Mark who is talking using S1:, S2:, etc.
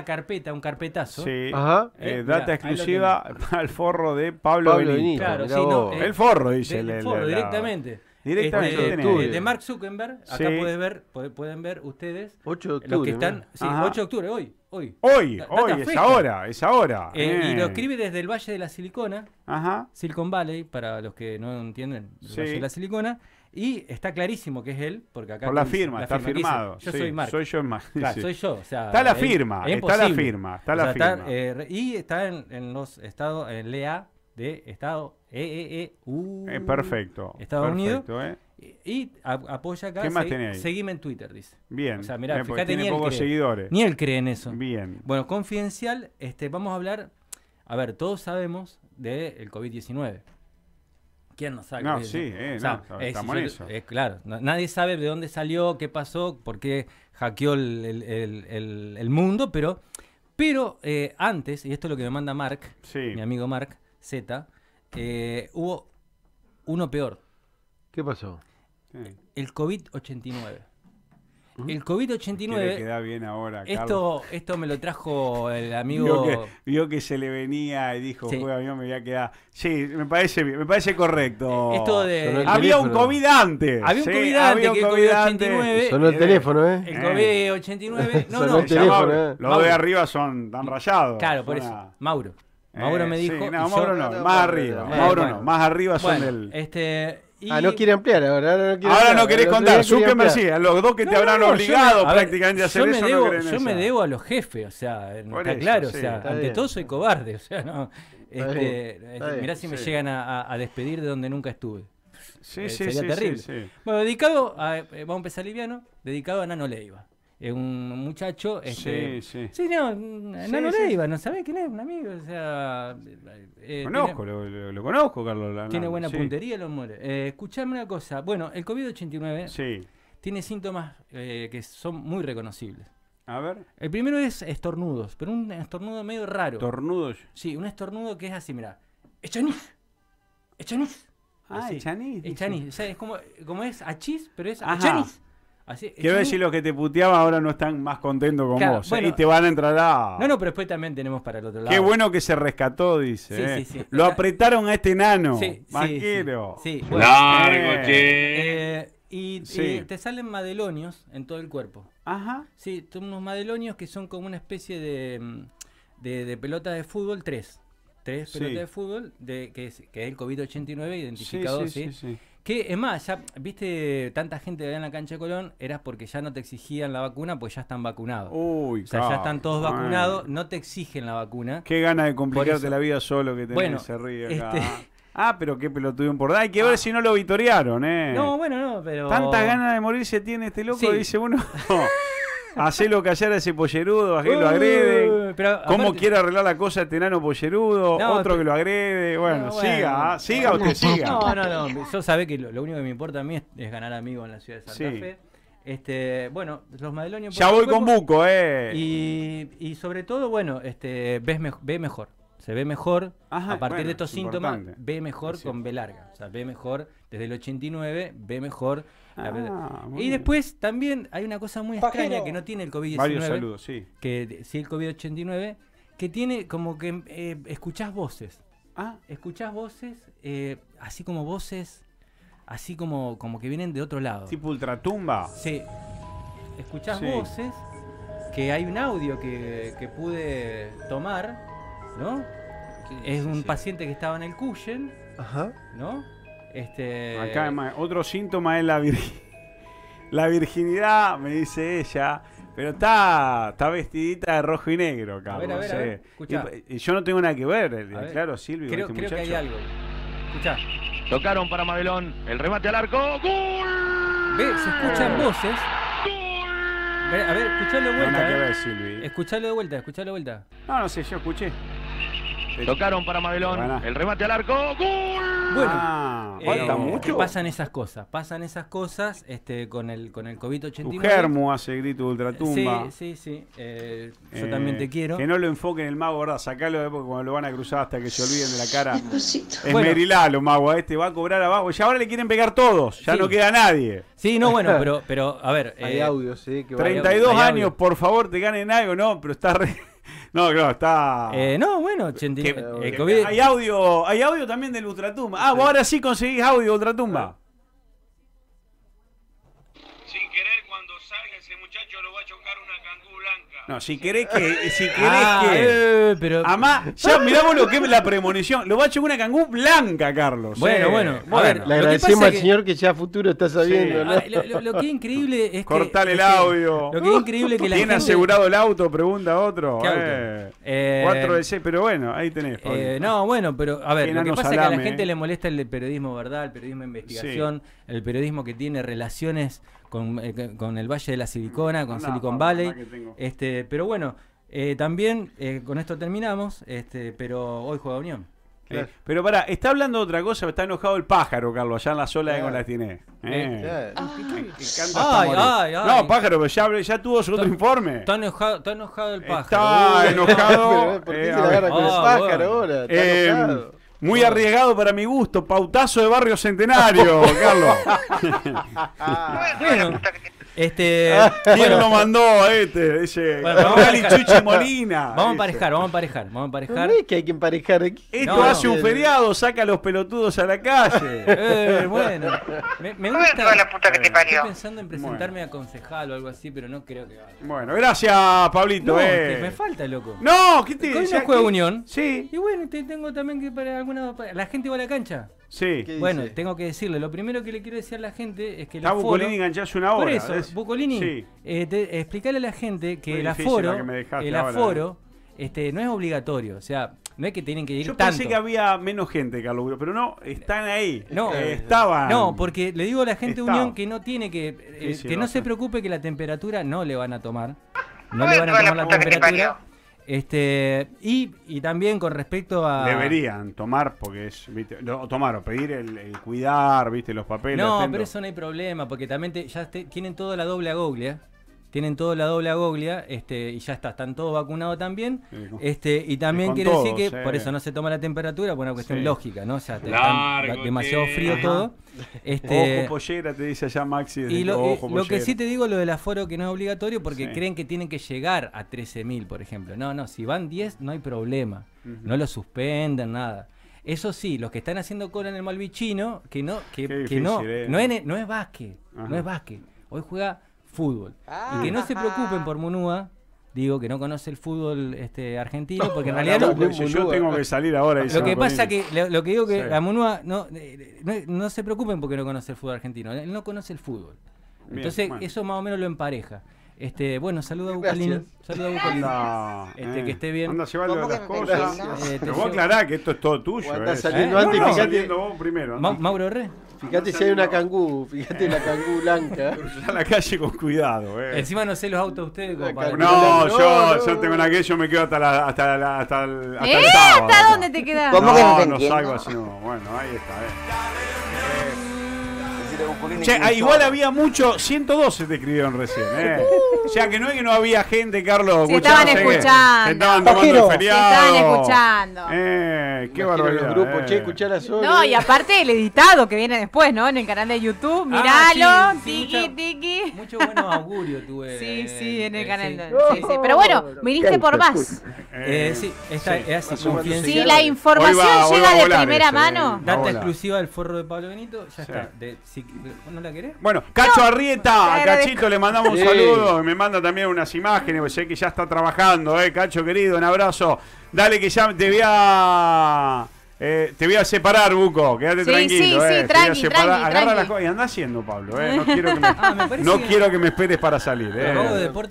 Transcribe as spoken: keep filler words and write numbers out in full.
S1: carpeta, un carpetazo.
S2: Sí.
S3: Ajá.
S2: Eh,
S1: Eh,
S2: data
S1: mirá,
S2: exclusiva para el forro de Pablo,
S3: Pablo
S2: Benito.
S3: Benito.
S1: Claro,
S3: mirá
S1: sí, no,
S3: vos.
S1: eh,
S2: El forro, dice.
S1: Del
S2: el-
S1: forro,
S2: la-
S1: directamente.
S2: Directamente.
S1: Este,
S2: lo tenés.
S1: de, de Mark Zuckerberg, acá
S2: Sí.
S1: puedes ver, puede- pueden ver ustedes
S3: ocho de octubre.
S1: los que están,
S3: mirá.
S1: sí,
S2: Ajá.
S1: ocho de octubre, hoy, hoy.
S2: Hoy,
S1: Da-
S2: hoy,
S1: data
S2: es
S1: fresca.
S2: ahora, es ahora.
S1: Eh, y
S2: Bien.
S1: lo escribe desde el Valle de la Silicona,
S2: Ajá.
S1: Silicon Valley, para los que no entienden, el
S2: Sí.
S1: Valle de la Silicona, y está clarísimo que es él, porque acá
S2: Por la
S1: dice-
S2: firma, está
S1: firma que dice,
S2: firmado.
S1: yo
S2: sí,
S1: soy Mark.
S2: Soy yo en Mark.
S1: Claro,
S2: sí.
S1: soy yo. O sea,
S2: Está la
S1: es-
S2: firma,
S1: es
S2: está la
S1: imposible.
S2: firma, está
S1: O
S2: la
S1: sea, está,
S2: firma.
S1: eh, re- y está en, en los estados, en L A de Estado E E E U.
S2: Eh, perfecto.
S1: Estados
S2: perfecto,
S1: Unidos.
S2: ¿eh?
S1: Y, y a- apoya acá.
S2: ¿Qué más
S1: segui-
S2: tenés ahí?
S1: Seguime en Twitter, dice.
S2: Bien.
S1: O sea, mirá,
S2: Bien, porque
S1: fíjate,
S2: tiene
S1: ni él
S2: pocos
S1: cree.
S2: seguidores.
S1: Ni él cree en eso.
S2: Bien.
S1: Bueno, confidencial, este, vamos a hablar. A ver, todos sabemos del COVID diecinueve. ¿Quién no sabe?
S2: No,
S1: Eh,
S2: sí, eh,
S1: o sea,
S2: no,
S1: eh,
S2: estamos
S1: si
S2: en
S1: yo-
S2: eso.
S1: eh, claro, no- nadie sabe de dónde salió, qué pasó, por qué hackeó el, el- el- el- el mundo, pero, pero eh, antes, y esto es lo que me manda Mark,
S2: Sí.
S1: mi amigo Mark Z, eh, hubo uno peor,
S3: ¿Qué pasó?
S2: Sí.
S1: el COVID ochenta y nueve. El
S2: ¿Qué
S1: COVID
S2: le
S1: ochenta y nueve,
S2: queda bien ahora, Carlos?
S1: esto, esto me lo trajo el
S2: Vio
S1: amigo...
S2: que, vio que se le venía y dijo,
S1: Sí.
S2: juega, yo me voy a quedar. Sí, me parece bien, me parece correcto.
S1: Eh, esto de-
S3: Sonó el
S2: Había un
S3: teléfono.
S2: COVID antes.
S1: Había un
S2: sí,
S1: COVID antes,
S2: había un
S1: que el
S2: COVID
S1: COVID
S2: antes.
S1: ochenta y nueve.
S3: Sonó el
S2: Eh,
S3: teléfono, ¿eh?
S1: El
S2: Eh.
S1: COVID ochenta y nueve, no,
S3: Sonó
S1: no,
S3: el
S2: se llama-
S3: teléfono, eh.
S2: Los
S1: Mauro.
S2: de arriba son tan rayados.
S1: Claro, por
S2: Son
S1: eso,
S2: a-
S1: Mauro.
S2: Eh,
S1: Mauro me
S2: sí,
S1: dijo...
S2: no,
S1: y yo-
S2: Mauro no,
S3: no,
S2: más
S3: no,
S2: arriba.
S3: no,
S2: Mauro
S1: bueno.
S2: no, más arriba son
S1: Bueno,
S2: del.
S1: este... y-
S3: Ah, no quiere ampliar ahora. Ahora no, quiere
S2: Ahora
S3: ampliar.
S2: no querés
S3: El otro
S2: contar,
S3: día quería
S2: Zuckerberg
S3: ampliar.
S2: sí, a los dos que te
S1: No,
S2: habrán
S1: no, yo
S2: obligado
S1: me- a ver,
S2: prácticamente a hacer
S1: yo me
S2: eso
S1: debo,
S2: no creen
S1: yo
S2: esa.
S1: me debo a los jefes, o sea, no
S2: Por
S1: está
S2: eso,
S1: claro,
S2: sí.
S1: o sea,
S3: Está
S1: ante
S3: bien.
S1: todo soy cobarde, o sea, no,
S3: Está
S1: este,
S3: bien,
S1: este,
S3: está bien,
S1: mirá si me
S2: sí.
S1: llegan a, a- a despedir de donde nunca estuve.
S2: Sí,
S1: Eh,
S2: sí,
S1: sería
S2: sí,
S1: terrible.
S2: sí, sí.
S1: Bueno, dedicado a, eh, vamos a empezar liviano, dedicado a Nano Leiva. Es un muchacho, este,
S2: Sí, sí.
S1: sí, no, Nano
S2: sí.
S1: Leiva, ¿no sabés quién es? Un amigo, o sea, eh,
S2: Conozco,
S1: tiene-
S2: lo, lo- lo conozco, Carlos. la-
S1: Tiene
S2: la-
S1: buena
S2: sí.
S1: puntería, los muere. Eh, escuchame una cosa. Bueno, el COVID ochenta y nueve
S2: Sí.
S1: tiene síntomas eh, que son muy reconocibles.
S2: A ver.
S1: El primero es estornudos, pero un estornudo medio raro.
S2: Tornudos.
S1: Sí, un estornudo que es así, mira. ¡Echanís! ¡Echanís!
S2: Ah,
S1: Así.
S2: Echanís, dice.
S1: Echanís. O sea, es como, como es achís, pero es
S2: Ajá.
S1: echanís. Así,
S2: Quiero
S1: echanís.
S2: decir, los que te puteaban ahora no están más contentos con
S1: Claro,
S2: vos. ¿eh?
S1: bueno.
S2: Y te van a entrar a.
S1: No, no, pero después también tenemos para el otro lado.
S2: Qué bueno que se rescató, dice.
S1: Sí,
S2: ¿eh?
S1: sí, sí.
S2: Lo apretaron a este nano.
S1: Sí, sí,
S2: Vaquero.
S1: Sí, sí. Bueno,
S4: Largo,
S2: Eh.
S4: che.
S1: eh, y
S2: Sí.
S1: eh, te salen madelonios en todo el cuerpo.
S2: Ajá.
S1: Sí, son unos madelonios que son como una especie de, mm, de, de pelota de fútbol, tres. Tres
S2: Sí.
S1: pelotas de fútbol, de, que, es, que es el COVID ochenta y nueve
S2: Sí,
S1: identificado,
S2: sí,
S1: ¿sí?
S2: sí, sí.
S1: Que es más, ya viste tanta gente allá en la cancha de Colón, era porque ya no te exigían la vacuna, pues ya están vacunados.
S2: Uy,
S1: o sea, ya están todos
S2: cabrón.
S1: vacunados, no te exigen la vacuna.
S2: Qué gana de
S1: Por
S2: complicarte
S1: eso-
S2: la vida solo que tenés
S1: Bueno,
S2: ese río acá.
S1: este-
S2: Ah, pero qué pelotudón por dar. Hay que ver si no lo vitorearon, ¿eh?
S1: No, bueno, no, pero...
S2: Tantas ganas de morirse tiene este loco,
S1: Sí.
S2: dice uno. Hacelo callar a ese pollerudo, a que lo
S1: Uh,
S2: agrede.
S1: pero
S2: ¿Cómo
S1: aparte-
S2: quiere arreglar la cosa este enano pollerudo?
S1: No,
S2: Otro
S1: pero-
S2: que lo agrede. Bueno,
S1: No, bueno.
S2: siga, ah, siga usted, siga.
S1: No, no, no. Yo sabe que lo, lo único que me importa a mí es, es ganar amigos en la ciudad de Santa
S2: Sí.
S1: Fe. Este, bueno, los madelonios... por
S2: Ya
S1: todo
S2: voy
S1: el
S2: con
S1: cuerpo.
S2: Buco, eh.
S1: Y, y sobre todo, bueno, este, ves mej- ve mejor. Se ve mejor.
S2: Ajá,
S1: a partir
S2: bueno,
S1: de estos
S2: es
S1: síntomas,
S2: importante.
S1: ve mejor
S2: Sí.
S1: con B larga. O sea, ve mejor desde el ochenta y nueve, ve mejor. la
S2: Ah,
S1: verdad.
S2: muy
S1: y
S2: bien.
S1: después también hay una cosa muy extraña que no tiene el COVID diecinueve.
S2: Varios saludos, sí.
S1: Que de- sí el COVID ochenta y nueve, que tiene como que eh, escuchás voces.
S2: Ah,
S1: Escuchás voces, eh, así como voces, así como, como que vienen de otro lado.
S2: tipo ultratumba.
S1: Sí. Escuchás
S2: Sí.
S1: voces, que hay un audio que, que pude tomar, ¿no? Es un paciente que estaba en el Cuyen,
S3: Ajá.
S1: ¿no? Este,
S2: Acá ma- otro síntoma es la, vir- la virginidad, me dice ella. Pero está, está vestidita de rojo y negro, Carlos.
S1: ver, a ver, a
S2: eh.
S1: ver, escuchá.
S2: Y, y yo no tengo nada que ver, eh,
S1: A ver,
S2: claro, Silvio.
S1: creo,
S2: este
S1: creo que hay
S2: muchacho.
S1: algo. Escuchá.
S4: Tocaron para Madelón. El remate al arco. ¡Gol!
S1: Ve, se escuchan voces. Ve, a ver, escuchalo de
S2: No, nada que
S1: vuelta.
S2: ver,
S1: eh.
S2: Silvi.
S1: Escuchalo de vuelta, escuchalo de vuelta.
S2: No, no sé, yo escuché.
S4: Tocaron para Madelón.
S2: Bueno.
S4: El remate al arco. ¡Gol!
S1: Bueno,
S2: Ah,
S1: Eh,
S2: falta
S1: que
S2: mucho.
S1: pasan esas cosas, pasan esas cosas este, con el con el COVID ochenta y
S2: Tu
S1: nueve.
S2: germo hace grito de ultratumba.
S1: Sí, sí, sí. eh, yo
S2: Eh,
S1: también te quiero.
S2: Que no lo enfoquen el mago, ¿verdad? Sacalo de porque cuando lo van a cruzar hasta que se olviden de la cara. Es
S1: Bueno.
S2: Merilá, los magos. Este va a cobrar abajo. Y ahora le quieren pegar todos. Ya
S1: Sí.
S2: no queda nadie.
S1: Sí, no, bueno, pero, pero a ver.
S3: Hay
S1: eh,
S3: audios, sí. Que va-
S2: treinta y dos
S1: hay
S2: años,
S1: audio.
S2: por favor, te ganen algo. No, pero está re... No, claro, está...
S1: Eh, no, bueno, ochenta y nueve,
S2: Que-
S1: el
S2: que-
S1: COVID.
S2: hay audio, hay audio también del Ultratumba. Ah, vos ahora sí conseguís audio de Ultratumba.
S5: Sin querer, cuando salga ese muchacho lo va a chocar una cangú blanca.
S2: No, si querés que... Si querés
S1: Ah,
S2: que...
S1: eh, pero.
S2: Además, ya mirá vos lo que es la premonición. Lo va a echar una cangú blanca, Carlos.
S1: Bueno,
S2: eh.
S1: bueno, a ver,
S3: Le
S1: Lo que
S3: agradecemos
S1: pasa
S3: al
S1: que-
S3: señor que ya a futuro está sabiendo,
S2: Sí.
S3: ¿no?
S1: Ah, lo, lo- lo que es increíble es que.
S2: Cortale el
S1: es que-
S2: audio.
S1: Lo que es increíble es que la
S2: ¿Tiene
S1: gente.
S2: asegurado el auto? Pregunta otro.
S1: ¿Qué auto?
S2: Eh,
S1: Eh,
S2: cuatro de seis, pero bueno, ahí tenés. Pablo.
S1: Eh, no, bueno, pero a ver,
S2: Qué
S1: lo que
S2: enano
S1: pasa es que a la
S2: salame,
S1: gente
S2: eh.
S1: le molesta el periodismo verdad, el periodismo de investigación, el periodismo que tiene relaciones con, eh, con el Valle de la Silicona, con
S2: Andá,
S1: Silicon
S2: Pablo,
S1: Valley.
S2: andá que tengo.
S1: Este, pero bueno, eh, también eh, con esto terminamos, este, pero hoy juega Unión.
S2: Eh, pero pará, está hablando de otra cosa, está enojado el pájaro, Carlos, allá en la sola de
S3: Claro.
S2: con la tiene. Eh.
S3: Claro.
S2: Me encanta
S1: Ay,
S2: hasta morir.
S1: ay, ay.
S2: No, pájaro, pero ya, ya tuvo su otro informe.
S1: Está enojado, está enojado el pájaro.
S2: Está
S1: Uy.
S2: enojado.
S3: Pero, ¿por qué
S2: eh,
S3: se
S2: a
S3: la
S2: ver.
S3: agarra con el
S1: Ah,
S3: pájaro
S1: bueno.
S3: ahora? Está
S2: Eh,
S3: enojado.
S2: muy arriesgado para mi gusto, pautazo de Barrio Centenario, Carlos.
S1: Bueno, este,
S2: ¿Quién lo
S1: bueno,
S2: mandó este? Dice
S1: Bueno, vamos a
S2: Gali
S1: emparejar.
S2: Chuchi Molina.
S1: vamos a
S2: dice.
S1: emparejar, vamos a emparejar, vamos a emparejar.
S3: No es que hay que emparejar aquí.
S2: Esto
S1: No,
S2: hace
S1: no.
S2: un feriado, saca a los pelotudos a la calle.
S1: Eh, bueno, me, me gusta.
S5: toda la puta que te
S1: Estoy
S5: parió.
S1: pensando en presentarme a concejal o algo así, pero no creo que vaya.
S2: Bueno, gracias, Pablito.
S1: No,
S2: eh.
S1: que me falta, loco.
S2: No, ¿qué te
S1: Hoy no
S2: ya
S1: juega
S2: que-
S1: Unión.
S2: Sí,
S1: Y bueno, te tengo también que para alguna. para- La gente va a la cancha.
S2: sí.
S3: ¿Qué
S1: Bueno,
S3: dice?
S1: tengo que decirle. Lo primero que le quiero decir a la gente es que el
S2: Está
S1: aforo.
S2: Bucolini enganchás una hora.
S1: Por eso,
S2: ¿ves?
S1: Bucolini,
S2: Sí.
S1: eh, te- explicarle a la gente que
S2: Muy
S1: el
S2: difícil
S1: aforo,
S2: la que me dejaste
S1: el
S2: ahora,
S1: aforo, este, no es obligatorio. O sea, no es que tienen que ir
S2: Yo
S1: tanto.
S2: pensé que había menos gente, Carlos, pero no, están ahí.
S1: No.
S2: Eh, estaban.
S1: No, porque le digo a la gente de
S2: Estaba.
S1: Unión que no tiene que. eh,
S2: sí,
S1: que
S2: lo
S1: no
S2: hace.
S1: se preocupe que la temperatura no le van a tomar. No
S5: Ay,
S1: le van a
S5: toda la
S1: tomar la
S5: puta que te
S1: temperatura.
S5: parió.
S1: Este, y, y también con respecto a.
S2: Deberían tomar, porque es, viste, no, tomar o pedir el, el cuidar, viste, los papeles.
S1: No,
S2: atento.
S1: pero eso no hay problema, porque también te- ya te- tienen toda la doble agoglia. Tienen toda la doble agoglia, este, y ya está, están todos vacunados también.
S2: Sí, con-
S1: Este, y también
S2: con
S1: quiere decir
S2: todos,
S1: que
S2: eh.
S1: por eso no se toma la temperatura, por una cuestión
S2: Sí.
S1: lógica, ¿no? O sea, te-
S5: Largo,
S1: está demasiado
S5: te-
S1: frío
S2: Ajá.
S1: todo. Este,
S2: Ojo pollera, te dice allá Maxi. desde
S1: y lo,
S2: que
S1: eh,
S2: ojo
S1: lo que
S2: pollera.
S1: sí te digo, lo del aforo que no es obligatorio, porque
S2: Sí.
S1: creen que tienen que llegar a trece mil, por ejemplo. No, no, si van diez no hay problema.
S2: Ujú.
S1: No lo suspenden, nada. Eso sí, los que están haciendo cola en el Malvichino, que no, que,
S2: Qué
S1: que no,
S2: difícil, eh.
S1: no es, no es básquet,
S2: Ajá.
S1: no es básquet. Hoy juega fútbol. Y que no se preocupen por Munúa, digo que no conoce el fútbol este argentino, porque en realidad
S2: No,
S1: lo,
S2: porque si yo tengo que salir ahora. dice
S1: lo que
S2: Bucolini.
S1: pasa que lo, lo que digo que
S2: Sí.
S1: la Munúa no, eh, no no se preocupen porque no conoce el fútbol argentino, él no conoce el fútbol.
S2: Bien,
S1: Entonces
S2: bueno.
S1: eso más o menos lo empareja. Este, bueno, saluda a
S3: Gracias.
S1: Bucolini, saluda a Bucolini.
S2: Anda,
S1: Este,
S2: eh.
S1: que esté bien.
S2: Anda a llevarle
S6: ¿Cómo
S2: las
S6: que me
S2: cosas.
S6: pensás?
S1: Eh, te
S2: Pero vos
S1: llevo-
S2: aclará que esto es todo tuyo.
S3: O anda
S2: eh.
S3: saliendo
S1: ¿Eh?
S3: antes,
S2: No, no,
S3: fíjate,
S2: saliendo vos primero.
S1: Ma-
S2: anda.
S1: Mauro Re.
S3: fíjate si hay una cangú, fíjate la cangú blanca.
S2: Cruzá la calle con cuidado. Eh.
S1: Encima no sé los autos de ustedes como
S3: La
S1: para-
S3: calma.
S2: No,
S3: No,
S2: yo,
S3: no.
S2: yo tengo una que yo me quedo hasta la, hasta la, hasta el, hasta
S6: ¿Eh?
S2: el sábado.
S6: ¿Hasta
S2: ¿no?
S6: dónde te quedas? ¿Cómo que no
S2: No,
S6: te
S2: no
S6: entiendo?
S2: salgo así. No. Bueno, ahí está. Eh.
S6: Decirle a Bucolini
S2: Che,
S6: que
S2: ah,
S6: es
S2: igual
S6: solo.
S2: había mucho, ciento doce te escribieron recién, eh. O sea que no es que no había gente, Carlos.
S6: Se estaban
S2: escuchando, que-
S6: escuchando.
S2: que estaban tomando
S3: Pajero.
S2: el
S3: Se
S2: feriado.
S6: estaban escuchando.
S2: Eh, qué
S3: Imagino
S2: barbaridad.
S3: los grupos,
S2: eh.
S3: che, escuchá la sola.
S6: No, y aparte el editado que viene después, ¿no? En el canal de YouTube, miralo,
S1: Ah, sí, sí,
S6: tiki,
S1: mucha-
S6: tiki.
S1: Mucho buenos augurios tuve.
S6: Sí, sí, en el
S1: eh,
S6: canal.
S1: sí.
S6: de- Sí, sí. Pero bueno, viniste por más.
S1: Eh, sí, esta
S2: sí.
S1: es así,
S3: Más o menos
S1: confidencial.
S6: Si
S3: sí.
S6: la
S2: Hoy
S6: información
S2: va- hoy va
S6: llega
S2: a
S6: de
S2: volar
S6: primera
S2: ese,
S6: mano.
S2: eh. Va a
S1: Data
S2: volar.
S1: exclusiva del forro de Pablo Benito, ya
S2: Sí.
S1: está. De- si- ¿No la querés?
S2: Bueno, Cacho Arrieta, a
S6: Pero de-
S2: Cachito le mandamos un
S3: Sí.
S2: saludo, me manda también unas imágenes, pues sé que ya está trabajando, eh, Cacho querido, un abrazo. Dale que ya te voy a eh, te voy a separar, Buco, quédate
S6: Sí,
S2: tranquilo,
S6: sí, sí,
S2: eh. te voy a
S6: tranqui,
S2: separar.
S6: tranqui,
S2: Agarra
S6: tranqui.
S2: las cosas y anda haciendo, Pablo, eh. No quiero que me,
S1: Ah, me parece
S2: no
S1: que-
S2: quiero que me esperes para salir, eh.
S1: Acabo de